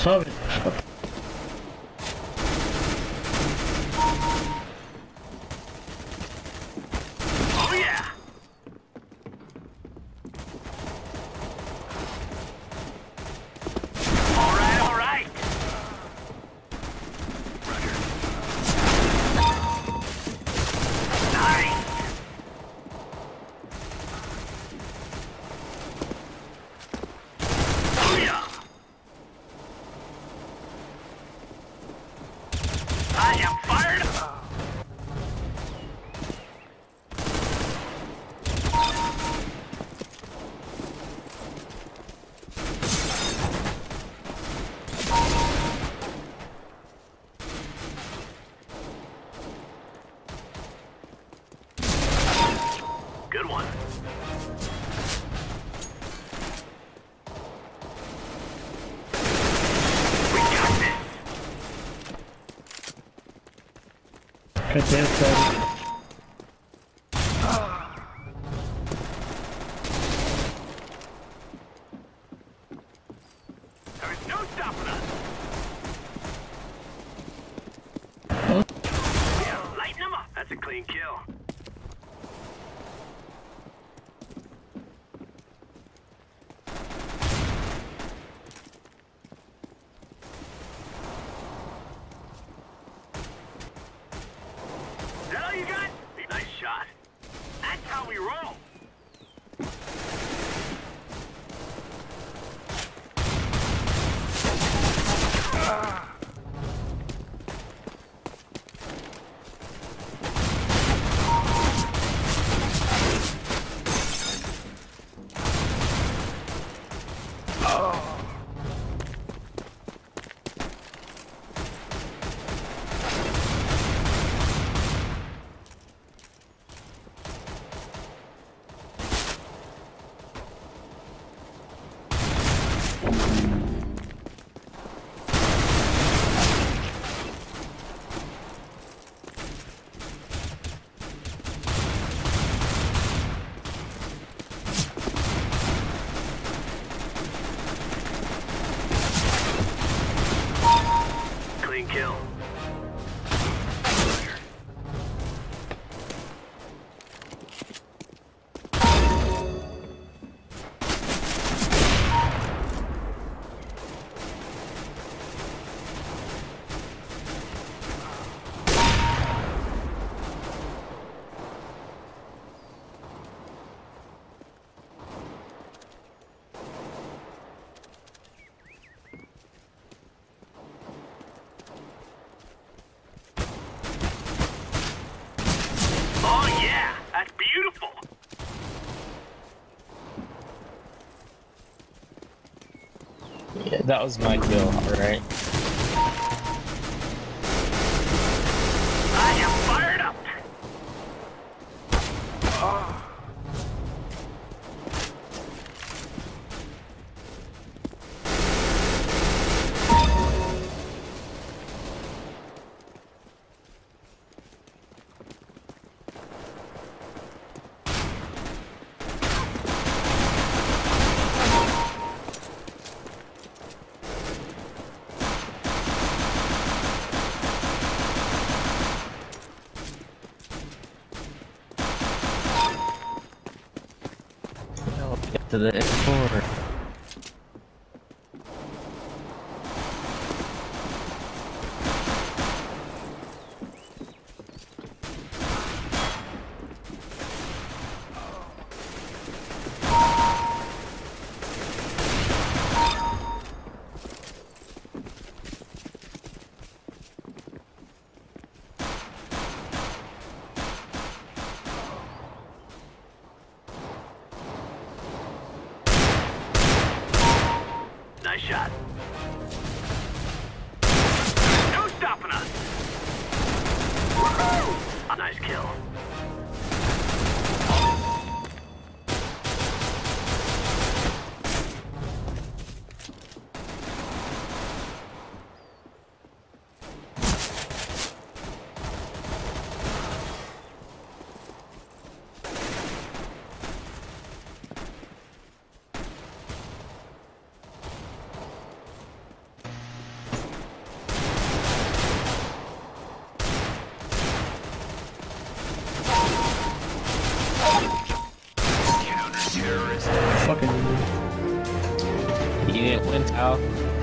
Sorry. Oh yeah! All right, all right. Roger. Nice. Oh yeah. I am fired up. Good one. We got this. Good dance, buddy. There is no stopping us. Oh, Yeah, lighten them up. That's a clean kill. Is that all you got? Nice shot. That's how we roll. Clean kill. Roger. Oh yeah, that's beautiful. Yeah, that was my kill, alright? I am fired up. I'll get to the airport. Nice shot. No stopping us. Woohoo! A nice kill. Fucking. You didn't win, Tal.